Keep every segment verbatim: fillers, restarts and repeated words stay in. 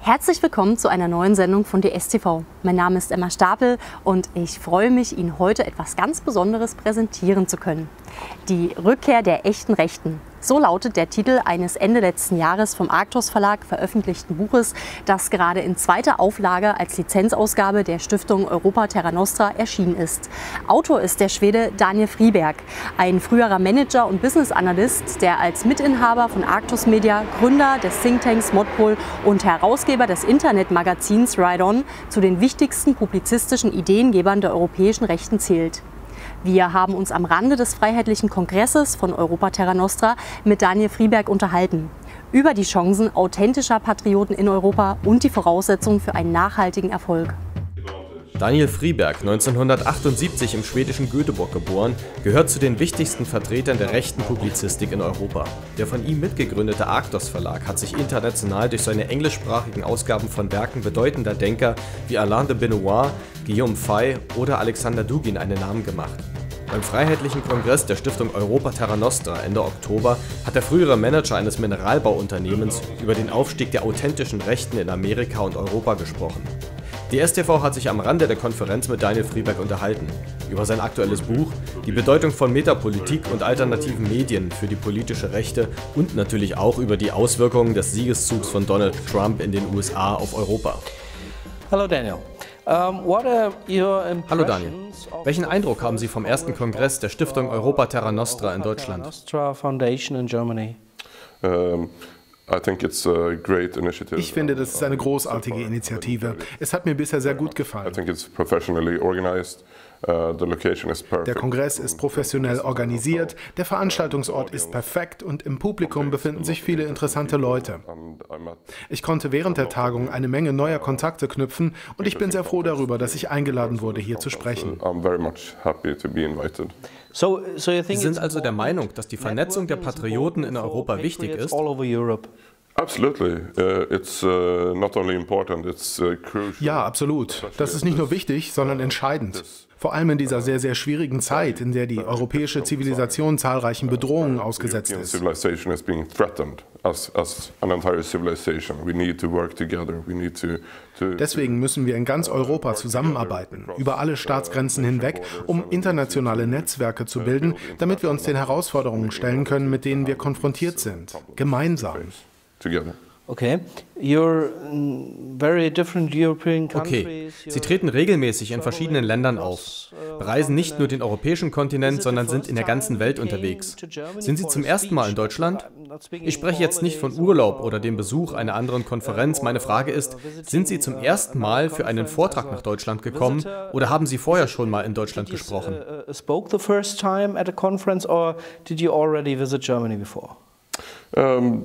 Herzlich willkommen zu einer neuen Sendung von D S T V. Mein Name ist Emma Stapel und ich freue mich, Ihnen heute etwas ganz Besonderes präsentieren zu können. Die Rückkehr der echten Rechten. So lautet der Titel eines Ende letzten Jahres vom Arktos Verlag veröffentlichten Buches, das gerade in zweiter Auflage als Lizenzausgabe der Stiftung Europa Terra Nostra erschienen ist. Autor ist der Schwede Daniel Friberg, ein früherer Manager und Business Analyst, der als Mitinhaber von Arktos Media, Gründer des Thinktanks Modpol und Herausgeber des Internetmagazins Ride On zu den wichtigsten publizistischen Ideengebern der europäischen Rechten zählt. Wir haben uns am Rande des Freiheitlichen Kongresses von Europa Terra Nostra mit Daniel Friberg unterhalten. Über die Chancen authentischer Patrioten in Europa und die Voraussetzungen für einen nachhaltigen Erfolg. Daniel Friberg, neunzehnhundertachtundsiebzig im schwedischen Göteborg geboren, gehört zu den wichtigsten Vertretern der rechten Publizistik in Europa. Der von ihm mitgegründete Arktos Verlag hat sich international durch seine englischsprachigen Ausgaben von Werken bedeutender Denker wie Alain de Benoist, Guillaume Fay oder Alexander Dugin einen Namen gemacht. Beim Freiheitlichen Kongress der Stiftung Europa Terra Nostra Ende Oktober hat der frühere Manager eines Mineralbauunternehmens über den Aufstieg der authentischen Rechten in Amerika und Europa gesprochen. D S T V hat sich am Rande der Konferenz mit Daniel Friberg unterhalten, über sein aktuelles Buch, die Bedeutung von Metapolitik und alternativen Medien für die politische Rechte und natürlich auch über die Auswirkungen des Siegeszugs von Donald Trump in den U S A auf Europa. Hallo Daniel. Um, what are your Hallo Daniel. Welchen Eindruck haben Sie vom ersten Kongress der Stiftung Europa Terra Nostra in Deutschland? Um, Ich finde, das ist eine großartige Initiative. Es hat mir bisher sehr gut gefallen. Der Kongress ist professionell organisiert, der Veranstaltungsort ist perfekt und im Publikum befinden sich viele interessante Leute. Ich konnte während der Tagung eine Menge neuer Kontakte knüpfen und ich bin sehr froh darüber, dass ich eingeladen wurde, hier zu sprechen. Sie sind also der Meinung, dass die Vernetzung der Patrioten in Europa wichtig ist? Ja, absolut. Das ist nicht nur wichtig, sondern entscheidend. Vor allem in dieser sehr, sehr schwierigen Zeit, in der die europäische Zivilisation zahlreichen Bedrohungen ausgesetzt ist. Deswegen müssen wir in ganz Europa zusammenarbeiten, über alle Staatsgrenzen hinweg, um internationale Netzwerke zu bilden, damit wir uns den Herausforderungen stellen können, mit denen wir konfrontiert sind. Gemeinsam. Okay. You're very different European countries. Okay, Sie treten regelmäßig in verschiedenen Ländern auf, bereisen nicht nur den europäischen Kontinent, sondern sind in der ganzen Welt unterwegs. Sind Sie zum ersten Mal in Deutschland? Ich spreche jetzt nicht von Urlaub oder dem Besuch einer anderen Konferenz. Meine Frage ist, sind Sie zum ersten Mal für einen Vortrag nach Deutschland gekommen oder haben Sie vorher schon mal in Deutschland gesprochen? Spoke the first time at a conference or did you already visit Germany before? Um,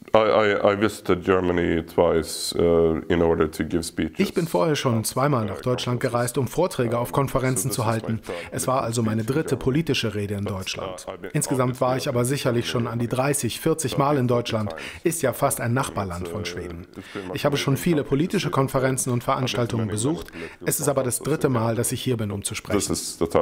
Ich bin vorher schon zweimal nach Deutschland gereist, um Vorträge auf Konferenzen zu halten. Es war also meine dritte politische Rede in Deutschland. Insgesamt war ich aber sicherlich schon an die dreißig, vierzig Mal in Deutschland. Ist ja fast ein Nachbarland von Schweden. Ich habe schon viele politische Konferenzen und Veranstaltungen besucht. Es ist aber das dritte Mal, dass ich hier bin, um zu sprechen.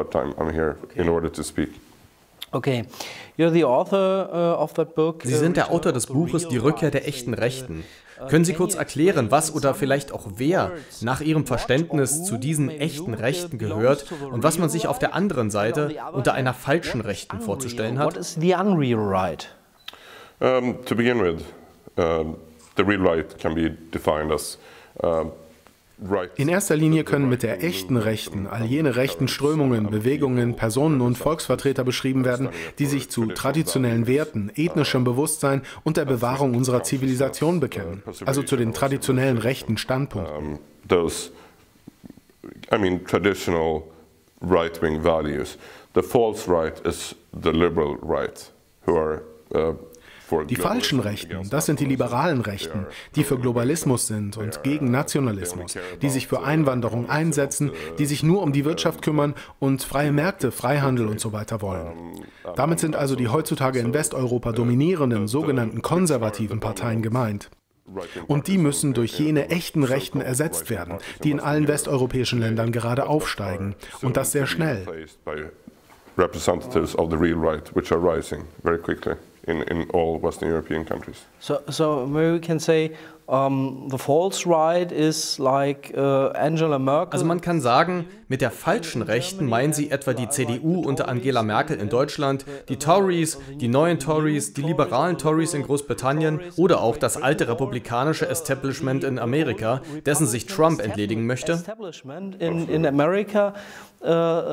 Okay. You're the author of that book. Sie sind der Autor des Buches Die Rückkehr der echten Rechten. Können Sie kurz erklären, was oder vielleicht auch wer nach Ihrem Verständnis zu diesen echten Rechten gehört und was man sich auf der anderen Seite unter einer falschen Rechten vorzustellen hat? What is the unreal right? Um, to begin with, uh, the real right can be defined as uh, In erster Linie können mit der echten Rechten all jene rechten Strömungen, Bewegungen, Personen und Volksvertreter beschrieben werden, die sich zu traditionellen Werten, ethnischem Bewusstsein und der Bewahrung unserer Zivilisation bekennen, also zu den traditionellen rechten Standpunkten. Those, I mean, traditional right-wing values. The false right is the liberal right, who are uh, Die falschen Rechten, das sind die liberalen Rechten, die für Globalismus sind und gegen Nationalismus, die sich für Einwanderung einsetzen, die sich nur um die Wirtschaft kümmern und freie Märkte, Freihandel und so weiter wollen. Damit sind also die heutzutage in Westeuropa dominierenden sogenannten konservativen Parteien gemeint. Und die müssen durch jene echten Rechten ersetzt werden, die in allen westeuropäischen Ländern gerade aufsteigen. Und das sehr schnell. Representatives of the real right, which are rising very quickly. in, in all Western European countries. So, so maybe we can say um, the false right is like uh, Angela Merkel. Also man kann sagen, mit der falschen Rechten meinen sie etwa die C D U unter Angela Merkel in Deutschland, die Tories, die neuen Tories, die liberalen Tories in Großbritannien oder auch das alte republikanische Establishment in Amerika, dessen sich Trump entledigen möchte. Establishment in, in America, uh,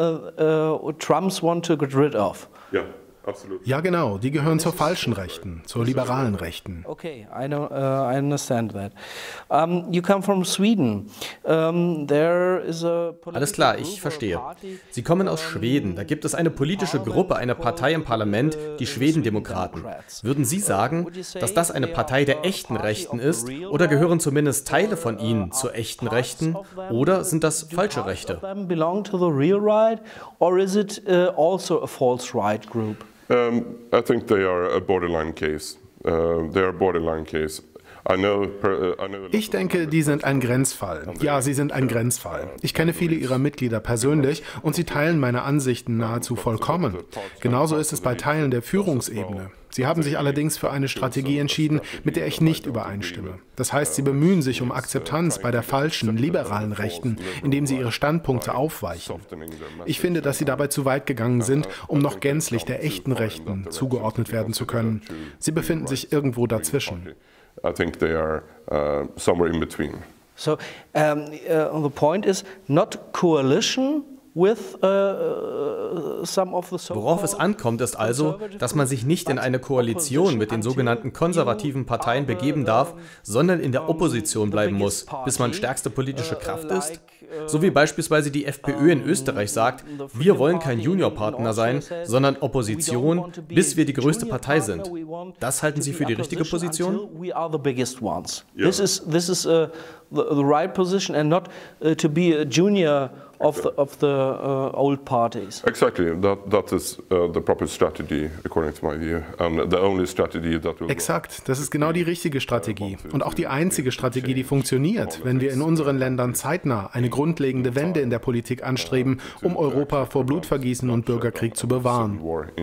uh, uh, Trumps want to get rid of. Yeah. Ja, genau. Die gehören zur falschen Rechten, zur liberalen Rechten. Okay, I know, uh, I understand that. Um, you come from Sweden. Um, there is a Alles klar, ich verstehe. Sie kommen aus Schweden. Da gibt es eine politische Gruppe, eine Partei im Parlament, die Schwedendemokraten. Würden Sie sagen, dass das eine Partei der echten Rechten ist? Oder gehören zumindest Teile von ihnen zur echten Rechten? Oder sind das falsche Rechte? Belong to the real right, or is it uh, also a false right group? Um, I think they are a borderline case. Uh, they are a borderline case. I know, uh, I know ich denke, die sind ein Grenzfall. Ja, sie sind ein Grenzfall. Ich kenne viele ihrer Mitglieder persönlich und sie teilen meine Ansichten nahezu vollkommen. Genauso ist es bei Teilen der Führungsebene. Sie haben sich allerdings für eine Strategie entschieden, mit der ich nicht übereinstimme. Das heißt, sie bemühen sich um Akzeptanz bei der falschen, liberalen Rechten, indem sie ihre Standpunkte aufweichen. Ich finde, dass sie dabei zu weit gegangen sind, um noch gänzlich der echten Rechten zugeordnet werden zu können. Sie befinden sich irgendwo dazwischen. I think they are uh, somewhere in between. So um, uh, the point is not coalition with uh, some of the so-called. Worauf es ankommt, ist also, dass man sich nicht in eine Koalition mit den sogenannten konservativen Parteien begeben darf, sondern in der Opposition bleiben muss, bis man stärkste politische Kraft ist. So wie beispielsweise die FPÖ in Österreich sagt, wir wollen kein Juniorpartner sein, sondern Opposition, bis wir die größte Partei sind. Das halten Sie für die richtige Position? This is this is uh, the, the right position and not uh, to be a junior of the of the uh, old parties. Exactly, that that is uh, the proper strategy according to my view, and the only strategy that will. Exakt, das ist genau die richtige Strategie und auch die einzige Strategie, die funktioniert, wenn wir in unseren Ländern zeitnah eine grundlegende Wende in der Politik anstreben, um Europa vor Blutvergießen und Bürgerkrieg zu bewahren.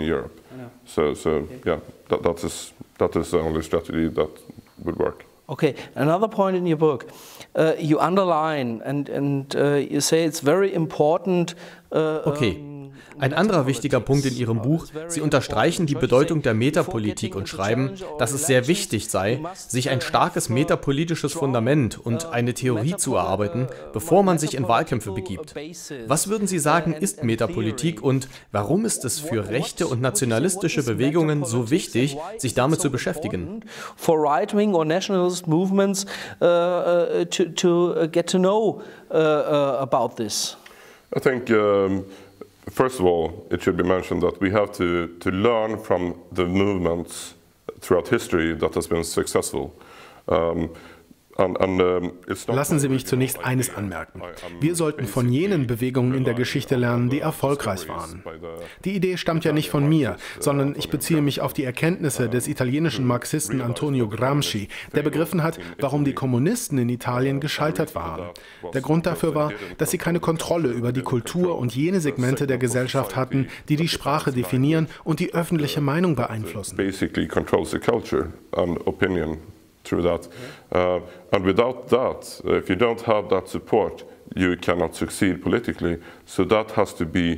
So, so yeah, that, that is that is the only strategy that would work. Okay, another point in your book, uh, you underline and and uh, you say it's very important. Uh, okay. Ein anderer wichtiger Punkt in Ihrem Buch, Sie unterstreichen die Bedeutung der Metapolitik und schreiben, dass es sehr wichtig sei, sich ein starkes metapolitisches Fundament und eine Theorie zu erarbeiten, bevor man sich in Wahlkämpfe begibt. Was würden Sie sagen, ist Metapolitik und warum ist es für rechte und nationalistische Bewegungen so wichtig, sich damit zu beschäftigen? For right-wing or nationalist movements uh, to, to get to know uh, uh, about this? I think um first of all, it should be mentioned that we have to, to learn from the movements throughout history that has been successful. Um, and, and, um, it's not Lassen Sie mich zunächst eines anmerken. Wir sollten von jenen Bewegungen in der Geschichte lernen, die erfolgreich waren. Die Idee stammt ja nicht von mir, sondern ich beziehe mich auf die Erkenntnisse des italienischen Marxisten Antonio Gramsci, der begriffen hat, warum die Kommunisten in Italien gescheitert waren. Der Grund dafür war, dass sie keine Kontrolle über die Kultur und jene Segmente der Gesellschaft hatten, die die Sprache definieren und die öffentliche Meinung beeinflussen. Basically controls the culture and opinion through that. Uh, and without that, if you don't have that support, you cannot succeed politically. So that has to be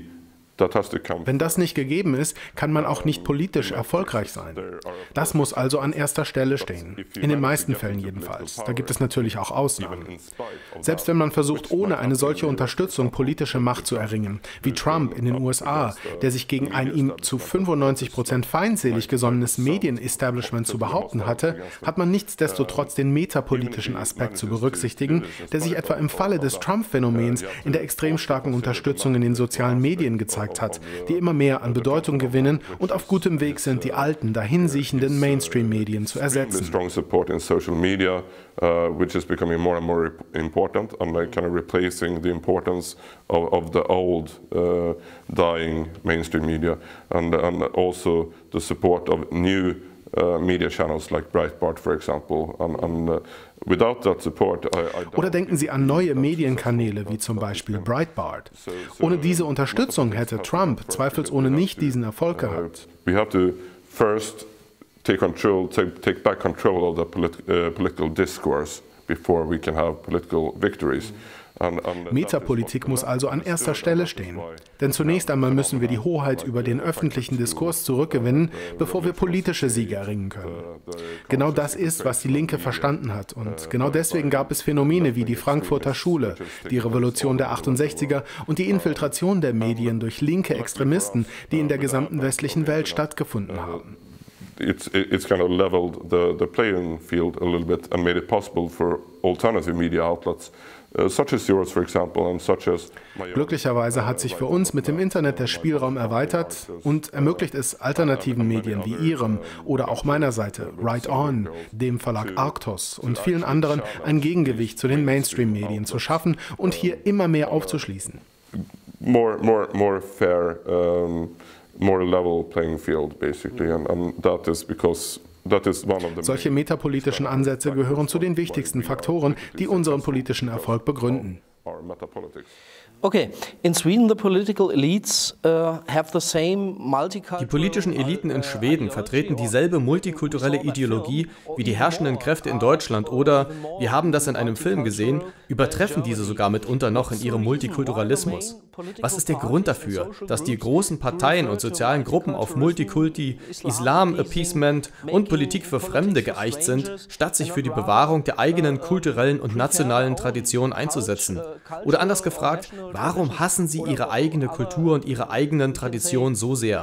Wenn das nicht gegeben ist, kann man auch nicht politisch erfolgreich sein. Das muss also an erster Stelle stehen. In den meisten Fällen jedenfalls. Da gibt es natürlich auch Ausnahmen. Selbst wenn man versucht, ohne eine solche Unterstützung politische Macht zu erringen, wie Trump in den U S A, der sich gegen ein ihm zu fünfundneunzig Prozent feindselig gesonnenes Medienestablishment zu behaupten hatte, hat man nichtsdestotrotz den metapolitischen Aspekt zu berücksichtigen, der sich etwa im Falle des Trump-Phänomens in der extrem starken Unterstützung in den sozialen Medien gezeigt hat, die immer mehr an Bedeutung gewinnen und auf gutem Weg sind, die alten, dahinsiechenden Mainstream-Medien zu ersetzen. Strong support in social media, uh, which is becoming more and more important, and like kind of replacing the importance of, of the old, uh, dying mainstream media, and and also the support of new uh, media channels like Breitbart, for example, and. and uh, Without that support, I, I Oder denken Sie an neue Medienkanäle wie zum Beispiel Breitbart. Ohne diese Unterstützung hätte Trump zweifelsohne nicht diesen Erfolg gehabt. We have to first take control, take, take back control of the polit uh, political discourse before we can have political victories. Metapolitik muss also an erster Stelle stehen. Denn zunächst einmal müssen wir die Hoheit über den öffentlichen Diskurs zurückgewinnen, bevor wir politische Siege erringen können. Genau das ist, was die Linke verstanden hat. Und genau deswegen gab es Phänomene wie die Frankfurter Schule, die Revolution der achtundsechziger und die Infiltration der Medien durch linke Extremisten, die in der gesamten westlichen Welt stattgefunden haben. It's, it's kind of leveled the, the playing field a little bit and made it possible for alternative media outlets. Glücklicherweise hat sich für uns mit dem Internet der Spielraum erweitert und ermöglicht es alternativen Medien wie Ihrem oder auch meiner Seite, Right On, dem Verlag Arktos und vielen anderen ein Gegengewicht zu den Mainstream-Medien zu schaffen und hier immer mehr aufzuschließen. More, more, more fair, um, more level playing field basically, and, and that is because solche metapolitischen Ansätze gehören zu den wichtigsten Faktoren, die unseren politischen Erfolg begründen. Okay, in Sweden the political elites uh, have the same multicultural. Die politischen Eliten in Schweden vertreten dieselbe multikulturelle Ideologie wie die herrschenden Kräfte in Deutschland oder, wir haben das in einem Film gesehen, übertreffen diese sogar mitunter noch in ihrem Multikulturalismus. Was ist der Grund dafür, dass die großen Parteien und sozialen Gruppen auf Multikulti, Islam, Appeasement und Politik für Fremde geeicht sind, statt sich für die Bewahrung der eigenen kulturellen und nationalen Tradition einzusetzen? Oder anders gefragt, warum hassen sie ihre eigene Kultur und ihre eigenen Traditionen so sehr?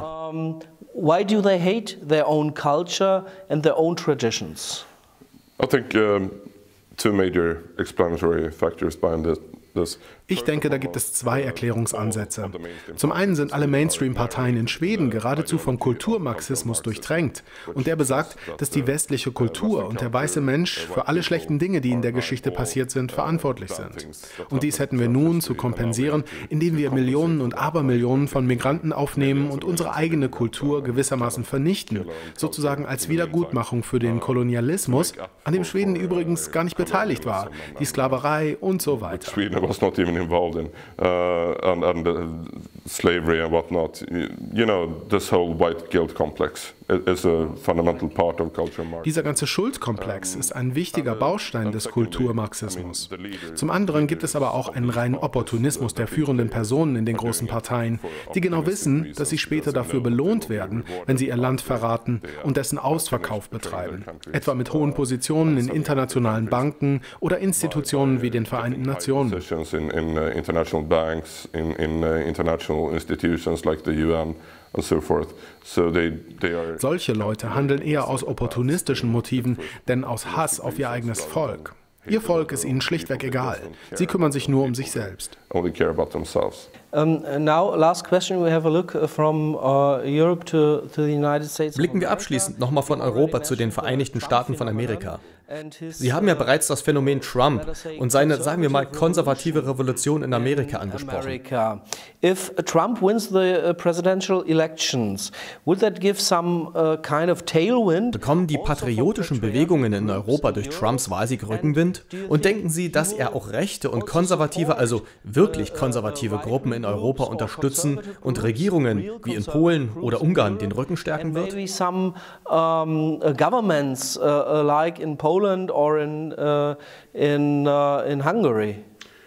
Why do they hate their own culture and their own traditions? I think um, two major explanatory factors behind this. Ich denke, da gibt es zwei Erklärungsansätze. Zum einen sind alle Mainstream-Parteien in Schweden geradezu vom Kulturmarxismus durchtränkt. Und der besagt, dass die westliche Kultur und der weiße Mensch für alle schlechten Dinge, die in der Geschichte passiert sind, verantwortlich sind. Und dies hätten wir nun zu kompensieren, indem wir Millionen und Abermillionen von Migranten aufnehmen und unsere eigene Kultur gewissermaßen vernichten, sozusagen als Wiedergutmachung für den Kolonialismus, an dem Schweden übrigens gar nicht beteiligt war, die Sklaverei und so weiter. Was not even involved in uh, and, and uh, slavery and whatnot. You know, this whole white guilt complex is a fundamental part of culture Marxism. Dieser ganze Schuldkomplex ist ein wichtiger Baustein des Kulturmarxismus. Zum anderen gibt es aber auch einen reinen Opportunismus der führenden Personen in den großen Parteien, die genau wissen, dass sie später dafür belohnt werden, wenn sie ihr Land verraten und dessen Ausverkauf betreiben, etwa mit hohen Positionen in internationalen Banken oder Institutionen wie den Vereinten Nationen. In, in uh, international banks, in, in uh, international institutions like the U N and so forth. So they, they are Solche Leute handeln eher aus opportunistischen Motiven, denn aus Hass auf ihr eigenes Volk. Ihr Volk ist ihnen schlichtweg egal. Sie kümmern sich nur um sich selbst. Only care about themselves. Um, now, last question, we have a look from uh, Europe to, to the United States. Blicken wir abschließend nochmal von Europa zu den Vereinigten Staaten von Amerika. Sie haben ja bereits das Phänomen Trump und seine, sagen wir mal, konservative Revolution in Amerika angesprochen. If Trump wins the presidential elections, would that give some uh, kind of tailwind? Bekommen die patriotischen Bewegungen in Europa durch Trumps Wahlsieg Rückenwind? Und denken Sie, dass er auch rechte und konservative, also wirklich konservative Gruppen in Europa unterstützen und Regierungen wie in Polen oder Ungarn den Rücken stärken wird? Maybe some um, governments uh, like in Poland or in uh, in uh, in Hungary.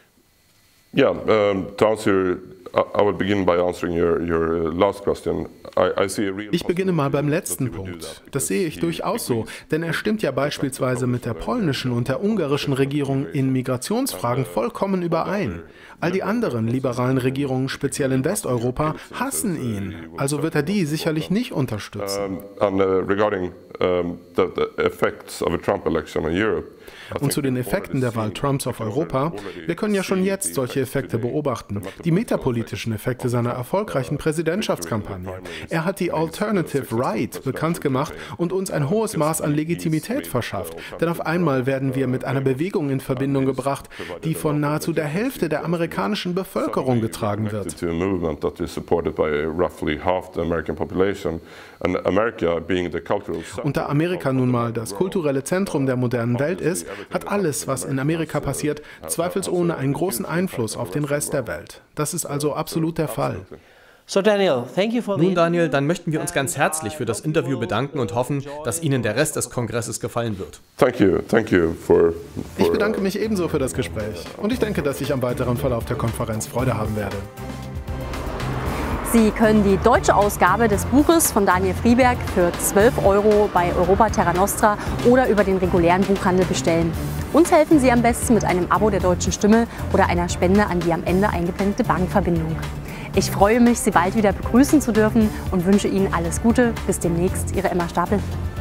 Yeah, um, to answer, I would begin by answering your your last question. Ich beginne mal beim letzten Punkt. Das sehe ich durchaus so, denn er stimmt ja beispielsweise mit der polnischen und der ungarischen Regierung in Migrationsfragen vollkommen überein. All die anderen liberalen Regierungen, speziell in Westeuropa, hassen ihn. Also wird er die sicherlich nicht unterstützen. And, uh, regarding um, the, the effects of a Trump election in Europe. Und zu den Effekten der Wahl Trumps auf Europa, wir können ja schon jetzt solche Effekte beobachten, die metapolitischen Effekte seiner erfolgreichen Präsidentschaftskampagne. Er hat die Alternative Right bekannt gemacht und uns ein hohes Maß an Legitimität verschafft, denn auf einmal werden wir mit einer Bewegung in Verbindung gebracht, die von nahezu der Hälfte der amerikanischen Bevölkerung getragen wird. Und da Amerika nun mal das kulturelle Zentrum der modernen Welt ist, hat alles, was in Amerika passiert, zweifelsohne einen großen Einfluss auf den Rest der Welt. Das ist also absolut der Fall. So Daniel, thank you for Nun Daniel, dann möchten wir uns ganz herzlich für das Interview bedanken und hoffen, dass Ihnen der Rest des Kongresses gefallen wird. Thank you, thank you for, for ich bedanke mich ebenso für das Gespräch und ich denke, dass ich am weiteren Verlauf der Konferenz Freude haben werde. Sie können die deutsche Ausgabe des Buches von Daniel Friberg für zwölf Euro bei Europa Terra Nostra oder über den regulären Buchhandel bestellen. Uns helfen Sie am besten mit einem Abo der Deutschen Stimme oder einer Spende an die am Ende eingeblendete Bankverbindung. Ich freue mich, Sie bald wieder begrüßen zu dürfen und wünsche Ihnen alles Gute. Bis demnächst, Ihre Emma Stapel.